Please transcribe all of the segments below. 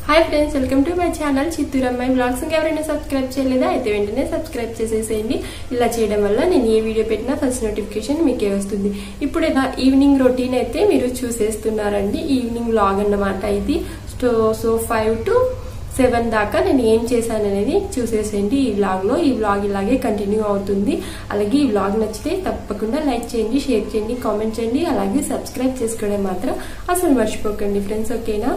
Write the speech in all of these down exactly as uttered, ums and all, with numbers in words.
Hi friends welcome to my channel చిత్తూరమ్మాయి blogs ఇంకెవరైనా subscribe చేయలేదా అయితే వెంటనే సబ్స్క్రైబ్ చేసేసేయండి। ఇలా చేయడం వల్ల నేను ఏ వీడియో పెట్టినా ఫస్ట్ నోటిఫికేషన్ మీకే వస్తుంది। ఇప్పుడు ఈవినింగ్ రొటీన్ అయితే మీరు చూసేస్తున్నారండి। ఈవినింగ్ వ్లాగ్ అన్నమాట ఇది। So so five to seven దాకా నేను ఏం చేశాను అనేది చూసేసేయండి ఈ వ్లాగ్ లో। ఈ వ్లాగ్ ఇలాగే కంటిన్యూ అవుతుంది। అలాగే ఈ వ్లాగ్ నచ్చితే తప్పకుండా లైక్ చేయండి, షేర్ చేయండి, కామెంట్ చేయండి, అలాగే సబ్స్క్రైబ్ చేసుకోవడం మాత్రం అసలు మర్చిపోకండి ఫ్రెండ్స్, ఓకేనా।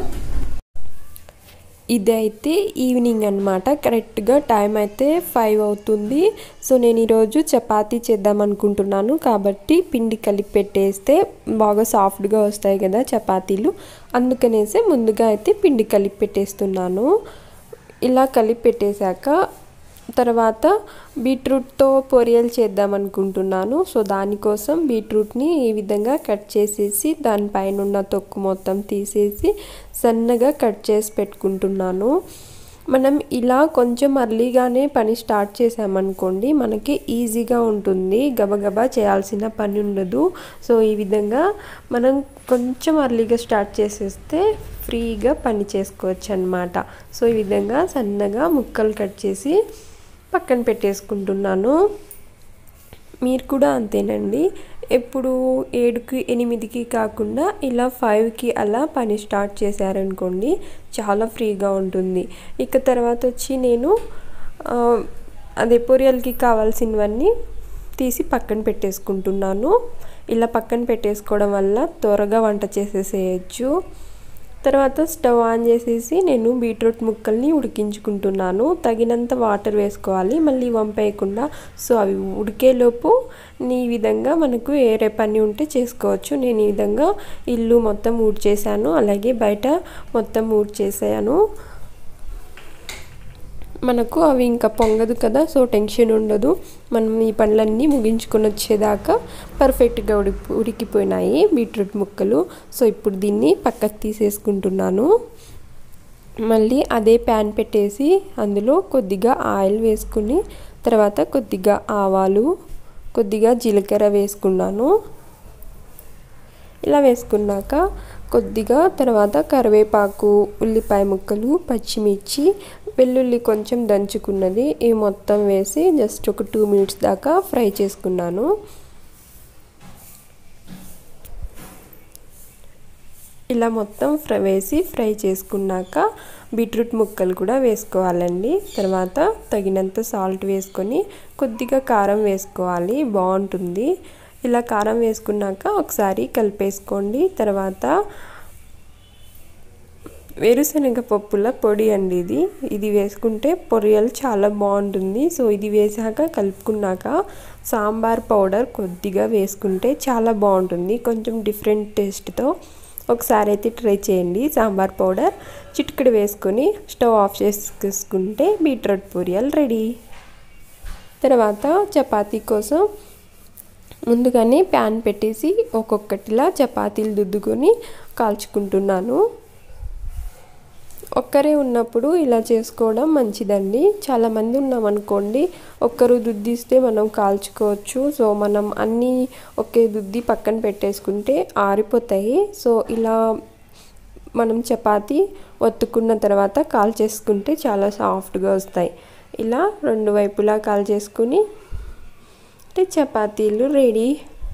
ఇదైతే ఈవినింగ్ అన్నమాట, కరెక్ట్గా టైం అయితే ఫైవ్ అవుతుంది। సో నేను ఈరోజు చపాతీ చేద్దాం అనుకుంటున్నాను కాబట్టి పిండి కలిపి పెట్టేస్తే బాగా సాఫ్ట్గా వస్తాయి కదా చపాతీలు, అందుకనేసి ముందుగా అయితే పిండి కలిపి పెట్టేస్తున్నాను। ఇలా కలిపి పెట్టేశాక తర్వాత బీట్రూట్తో పొరియలు చేద్దాం అనుకుంటున్నాను। సో దానికోసం బీట్రూట్ని ఈ విధంగా కట్ చేసేసి దానిపైన ఉన్న తొక్కు మొత్తం తీసేసి సన్నగా కట్ చేసి పెట్టుకుంటున్నాను। మనం ఇలా కొంచెం అర్లీగానే పని స్టార్ట్ చేసామనుకోండి మనకి ఈజీగా ఉంటుంది, గబగబా చేయాల్సిన పని ఉండదు। సో ఈ విధంగా మనం కొంచెం అర్లీగా స్టార్ట్ చేసేస్తే ఫ్రీగా పని చేసుకోవచ్చు అన్నమాట। సో ఈ విధంగా సన్నగా ముక్కలు కట్ చేసి పక్కన పెట్టేసుకుంటున్నాను। మీరు కూడా అంతేనండి, ఎప్పుడు ఏడుకి ఎనిమిదికి కాకుండా ఇలా ఫైవ్కి అలా పని స్టార్ట్ చేశారనుకోండి చాలా ఫ్రీగా ఉంటుంది। ఇక తర్వాత వచ్చి నేను అదే పొరియల్కి కావాల్సినవన్నీ తీసి పక్కన పెట్టేసుకుంటున్నాను। ఇలా పక్కన పెట్టేసుకోవడం వల్ల త్వరగా వంట చేసేసేయచ్చు। తర్వాత స్టవ్ ఆన్ చేసేసి నేను బీట్రూట్ ముక్కల్ని ఉడికించుకుంటున్నాను। తగినంత వాటర్ వేసుకోవాలి, మళ్ళీ వంపేయకుండా। సో అవి ఉడికేలోపు ఈ విధంగా మనకు వేరే పని ఉంటే చేసుకోవచ్చు। నేను ఈ విధంగా ఇల్లు మొత్తం ఊడ్చేసాను, అలాగే బయట మొత్తం ఊడ్చేసాను। మనకు అవి ఇంకా పొంగదు కదా, సో టెన్షన్ ఉండదు। మనం ఈ పనులన్నీ ముగించుకొని వచ్చేదాకా పర్ఫెక్ట్గా ఉడి ఉడికిపోయినాయి బీట్రూట్ ముక్కలు। సో ఇప్పుడు దీన్ని పక్కకు తీసేసుకుంటున్నాను। మళ్ళీ అదే ప్యాన్ పెట్టేసి అందులో కొద్దిగా ఆయిల్ వేసుకుని తర్వాత కొద్దిగా ఆవాలు, కొద్దిగా జీలకర్ర వేసుకున్నాను। ఇలా వేసుకున్నాక కొద్దిగా తర్వాత కరివేపాకు, ఉల్లిపాయ ముక్కలు, పచ్చిమిర్చి, వెల్లుల్లి కొంచెం దంచుకున్నది ఈ మొత్తం వేసి జస్ట్ ఒక టూ మినిట్స్ దాకా ఫ్రై చేసుకున్నాను। ఇలా మొత్తం ఫ్రై వేసి ఫ్రై చేసుకున్నాక బీట్రూట్ ముక్కలు కూడా వేసుకోవాలండి। తర్వాత తగినంత సాల్ట్ వేసుకొని కొద్దిగా కారం వేసుకోవాలి, బాగుంటుంది। ఇలా కారం వేసుకున్నాక ఒకసారి కలిపేసుకోండి। తర్వాత వేరుశనగ పప్పుల పొడి అండి ఇది ఇది వేసుకుంటే పొరియలు చాలా బాగుంటుంది। సో ఇది వేసాక కలుపుకున్నాక సాంబార్ పౌడర్ కొద్దిగా వేసుకుంటే చాలా బాగుంటుంది, కొంచెం డిఫరెంట్ టేస్ట్తో। ఒకసారి అయితే ట్రై చేయండి। సాంబార్ పౌడర్ చిటికెడు వేసుకొని స్టవ్ ఆఫ్ చేసుకుంటే బీట్రూట్ పొరియలు రెడీ। తర్వాత చపాతీ కోసం ముందుగానే ప్యాన్ పెట్టేసి ఒక్కొక్కటిలా చపాతీలు దుద్దుకొని కాల్చుకుంటున్నాను। ఒక్కరే ఉన్నప్పుడు ఇలా చేసుకోవడం మంచిదండి। చాలామంది ఉన్నామనుకోండి ఒక్కరు దుద్దిస్తే మనం కాల్చుకోవచ్చు। సో మనం అన్నీ ఒకే దుద్ది పక్కన పెట్టేసుకుంటే ఆరిపోతాయి। సో ఇలా మనం చపాతీ ఒత్తుకున్న తర్వాత కాల్చేసుకుంటే చాలా సాఫ్ట్గా వస్తాయి। ఇలా రెండు వైపులా కాల్చేసుకుని చపాతీలు రెడీ।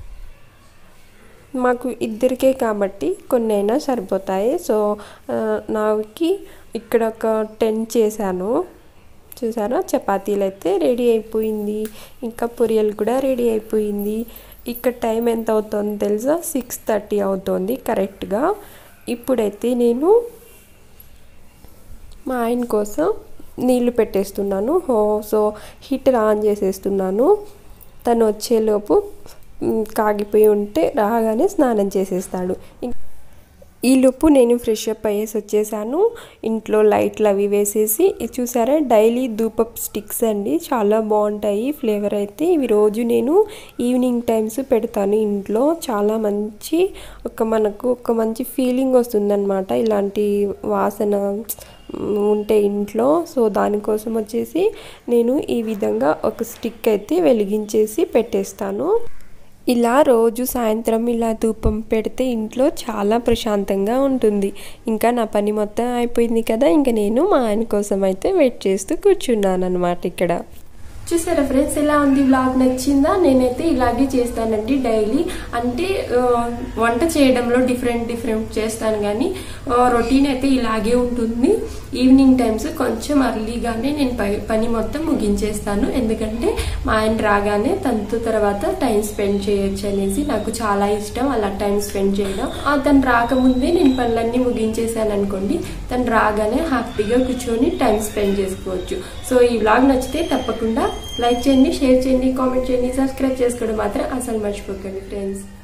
మాకు ఇద్దరికే కాబట్టి కొన్ని అయినా సరిపోతాయి। సో నాకు ఇక్కడ ఒక టెన్ చేశాను, చూసారా చపాతీలు అయితే రెడీ అయిపోయింది, ఇంకా పొరియలు కూడా రెడీ అయిపోయింది। ఇక్కడ టైం ఎంత అవుతుందో తెలుసా, సిక్స్ థర్టీ అవుతుంది కరెక్ట్గా। ఇప్పుడైతే నేను మా ఆయన కోసం నీళ్లు పెట్టేస్తున్నాను। హో సో హీటర్ ఆన్ చేసేస్తున్నాను, తను వచ్చేలోపు కాగిపోయి ఉంటే రాగానే స్నానం చేసేస్తాడు। ఈలోపు నేను ఫ్రెష్ అప్ అయ్యేసి వచ్చేసాను, ఇంట్లో లైట్లు అవి వేసేసి చూసారా డైలీ ధూపప్ స్టిక్స్ అండి, చాలా బాగుంటాయి ఫ్లేవర్ అయితే। ఇవి రోజు నేను ఈవినింగ్ టైమ్స్ పెడతాను ఇంట్లో, చాలా మంచి ఒక మనకు ఒక మంచి ఫీలింగ్ వస్తుందన్నమాట ఇలాంటి వాసన ఉంటే ఇంట్లో। సో దానికోసం వచ్చేసి నేను ఈ విధంగా ఒక స్టిక్ అయితే వెలిగించేసి పెట్టేస్తాను। ఇలా రోజు సాయంత్రం ఇలా ధూపం పెడితే ఇంట్లో చాలా ప్రశాంతంగా ఉంటుంది. ఇంకా నా పని మొత్తం అయిపోయింది కదా, ఇంకా నేను మా ఆయన కోసం అయితే వెయిట్ చేస్తూ కూర్చున్నాను అనమాట ఇక్కడ. చూసారా ఫ్రెండ్స్, ఎలా ఉంది వ్లాగ్? నచ్చిందా? నేనైతే ఇలాగే చేస్తానండి డైలీ. అంటే వంట చేయడంలో డిఫరెంట్ డిఫరెంట్ చేస్తాను, కానీ రొటీన్ అయితే ఇలాగే ఉంటుంది. ఈవినింగ్ టైమ్స్ కొంచెం అర్లీగానే నేను పని మొత్తం ముగించేస్తాను, ఎందుకంటే మా ఆయన రాగానే తనతో తర్వాత టైం స్పెండ్ చేయొచ్చు అనేసి నాకు చాలా ఇష్టం అలా టైం స్పెండ్ చేయడం. తను రాకముందే నేను పనులన్నీ ముగించేసాను అనుకోండి, తను రాగానే హ్యాపీగా కూర్చొని టైం స్పెండ్ చేసుకోవచ్చు. సో ఈ వ్లాగ్ నచ్చితే తప్పకుండా లైక్ చేయండి, షేర్ చేయండి, కామెంట్ చేయండి, సబ్స్క్రైబ్ చేసుకోవడం మాత్రం అసలు మర్చిపోకండి ఫ్రెండ్స్.